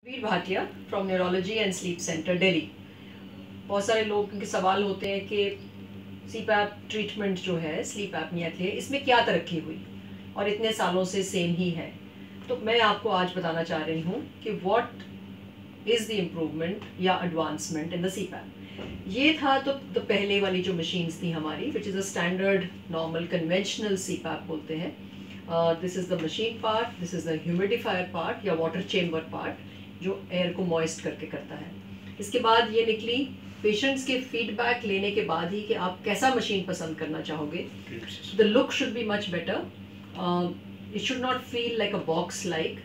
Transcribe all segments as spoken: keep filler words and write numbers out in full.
Veer Bhatia from neurology and sleep centre Delhi. बहुत सारे लोग के सवाल होते हैं कि सीपैप ट्रीटमेंट जो है स्लीप एपनिया के लिए इसमें क्या तरक्की हुई और इतने सालों से सेम ही है। तो मैं आपको आज बताना चाह रही हूँ कि व्हाट इज़ द इम्प्रूवमेंट या एडवांसमेंट इन द सीपैप। ये था तो, तो पहले वाली जो मशीन्स थी हमारी, which is a standard normal conventional CPAP बोलते हैं। This is the machine part, this is the humidifier part या वाटर चेम्बर पार्ट जो एयर को मॉइस्ट करके करता है। इसके बाद ये निकली पेशेंट्स के फीडबैक लेने के बाद ही कि आप कैसा मशीन पसंद करना चाहोगे। The look should be much better, it should not feel like a box like,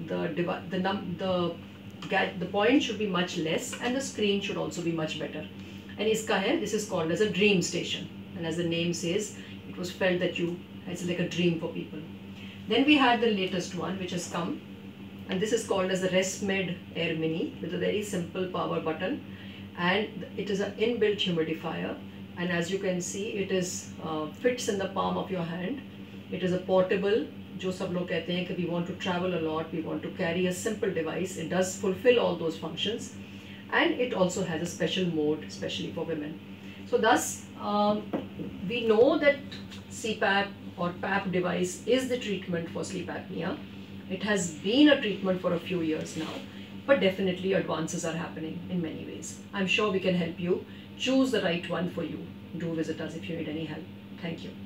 the point should be much less and the screen should also be much better. And इसका है, this is called as a dream station, and as the name says it was felt that you it's like a dream for people. Then we had the latest one which has come, and this is called as the Resmed AIRMINI with a very simple power button, and it is an inbuilt humidifier, and as you can see it is uh, fits in the palm of your hand. It is a portable, जो सब लोग कहते हैं कि we want to travel a lot, we want to carry a simple device. It does fulfill all those functions, and it also has a special mode especially for women. So thus um, we know that C PAP or P A P device is the treatment for sleep apnea. It has been a treatment for a few years now, but definitely advances are happening in many ways. I'm sure we can help you choose the right one for you. Do visit us if you need any help. Thank you.